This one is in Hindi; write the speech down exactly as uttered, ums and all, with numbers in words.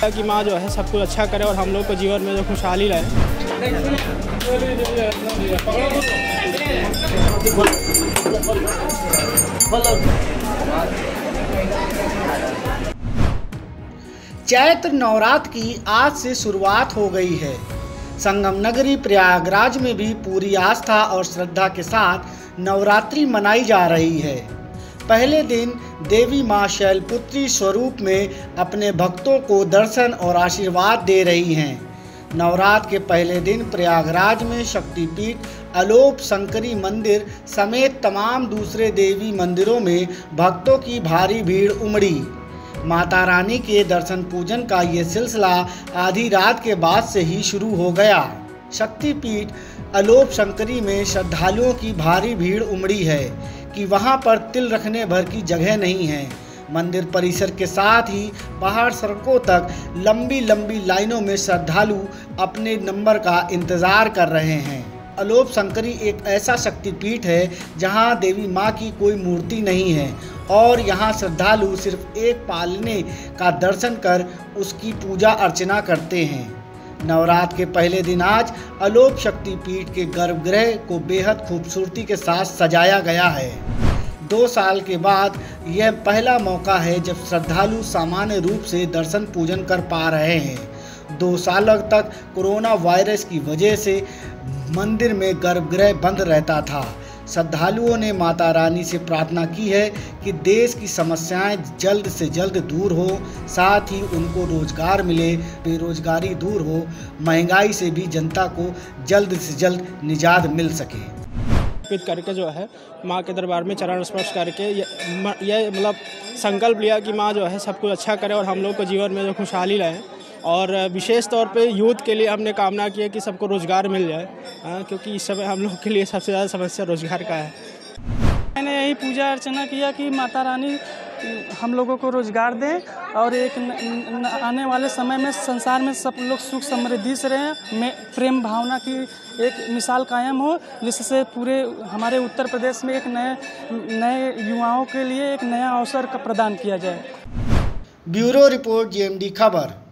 कि माँ जो है सब कुछ अच्छा करे और हम लोग को जीवन में जो खुशहाली लाए। चैत्र नवरात्र की आज से शुरुआत हो गई है। संगम नगरी प्रयागराज में भी पूरी आस्था और श्रद्धा के साथ नवरात्रि मनाई जा रही है। पहले दिन देवी मां शैलपुत्री स्वरूप में अपने भक्तों को दर्शन और आशीर्वाद दे रही हैं। नवरात्र के पहले दिन प्रयागराज में शक्तिपीठ अलोप शंकरी मंदिर समेत तमाम दूसरे देवी मंदिरों में भक्तों की भारी भीड़ उमड़ी। माता रानी के दर्शन पूजन का ये सिलसिला आधी रात के बाद से ही शुरू हो गया। शक्तिपीठ अलोप शंकरी में श्रद्धालुओं की भारी भीड़ उमड़ी है कि वहां पर तिल रखने भर की जगह नहीं है। मंदिर परिसर के साथ ही बाहर सड़कों तक लंबी लंबी लाइनों में श्रद्धालु अपने नंबर का इंतज़ार कर रहे हैं। अलोप शंकरी एक ऐसा शक्तिपीठ है जहां देवी मां की कोई मूर्ति नहीं है और यहां श्रद्धालु सिर्फ एक पालने का दर्शन कर उसकी पूजा अर्चना करते हैं। नवरात्र के पहले दिन आज अलोप शक्तिपीठ के गर्भगृह को बेहद खूबसूरती के साथ सजाया गया है। दो साल के बाद यह पहला मौका है जब श्रद्धालु सामान्य रूप से दर्शन पूजन कर पा रहे हैं। दो सालों तक कोरोना वायरस की वजह से मंदिर में गर्भगृह बंद रहता था। श्रद्धालुओं ने माता रानी से प्रार्थना की है कि देश की समस्याएं जल्द से जल्द दूर हो, साथ ही उनको रोजगार मिले, बेरोजगारी दूर हो, महंगाई से भी जनता को जल्द से जल्द निजात मिल सके। करके जो है माँ के दरबार में चरण स्पर्श करके ये मतलब संकल्प लिया कि माँ जो है सब कुछ अच्छा करे और हम लोग को जीवन में जो खुशहाली लाए। और विशेष तौर पे यूथ के लिए हमने कामना की है कि सबको रोज़गार मिल जाए, आ, क्योंकि इस समय हम लोग के लिए सबसे ज़्यादा समस्या रोज़गार का है। मैंने यही पूजा अर्चना किया कि माता रानी हम लोगों को रोज़गार दें और एक न, न, आने वाले समय में संसार में सब लोग सुख समृद्धि से रहें, में प्रेम भावना की एक मिसाल कायम हो, जिससे पूरे हमारे उत्तर प्रदेश में एक नए नए युवाओं के लिए एक नया अवसर का प्रदान किया जाए। Bureau report, G M D खबर।